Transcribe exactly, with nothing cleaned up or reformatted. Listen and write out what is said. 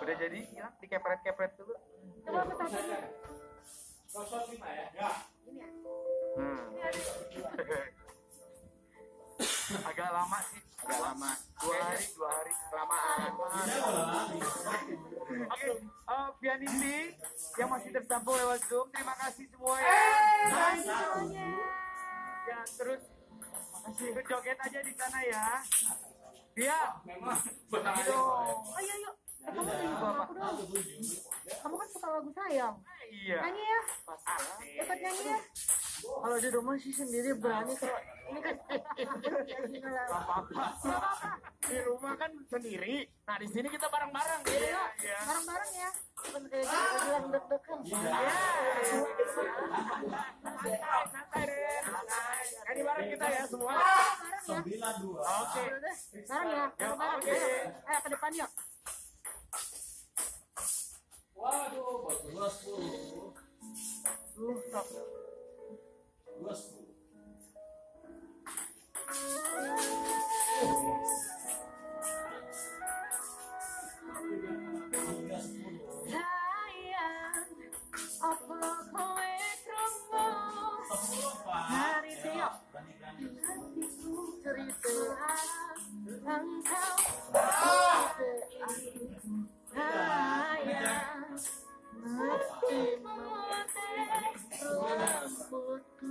Udah jadi, ya, dikepret-kepret dulu. Coba petasannya. Kosong sih Pak ya? Ya. Ini ya. Hmm. Agak lama sih, agak lama. Dua hari, dua hari kelamaan. Oke, uh, pianisti yang masih tersambung lewat Zoom, terima kasih semua ya. Ya, terus makasih. Joget aja di sana ya. Dia. Memang. Ayo, ayo. Eh, kamu nyanyi sama aku dong. Kamu kan suka lagu sayang. Iya. Nyanyi ya. Dapat nyanyi ya. Kalau di rumah sih sendiri berani, kalau ini kan Gak apa-apa. Di rumah kan sendiri. Nah di sini kita bareng-bareng. Iya. Iya. Bareng-bareng ya. bukan kayak gitu bilang deg-degan. Iya. Santai, santai deh. Santai. Ini bareng kita ya semua. Sembilan dua. Oke. Bareng ya. Ya, Bareng. oke. Ayo ke depan yuk. Waduh, dua sepuluh. Duh, stop. Dua sepuluh. Sayang, apa kowe krungu? Hari tiap hatiku cerita engkau. Sayang, hatimu rambutku.